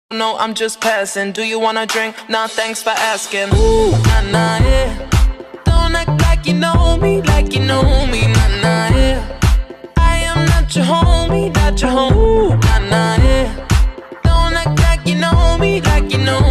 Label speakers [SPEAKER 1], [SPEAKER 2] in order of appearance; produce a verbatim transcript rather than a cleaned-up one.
[SPEAKER 1] No, I'm just passing. Do you wanna drink? Nah, thanks for asking. Ooh, nah, nah, yeah. Don't act like you know me, like you know me, nah, nah, yeah. I am not your homie, not your home. Ooh, nah, nah, yeah. Don't act like you know me, like you know